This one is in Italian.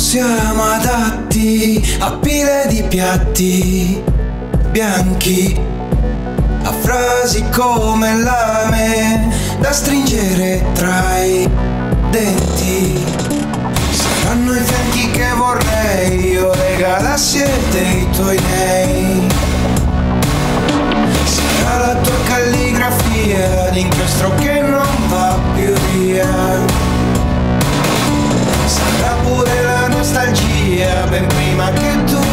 Siamo adatti a pile di piatti bianchi, a frasi come lame da stringere tra i denti. Saranno i fianchi che vorrei, io le galassie dei tuoi nei. Sarà la tua calligrafia d'inchiostro che non va più via. Sarà pure la nostalgia ben prima che tu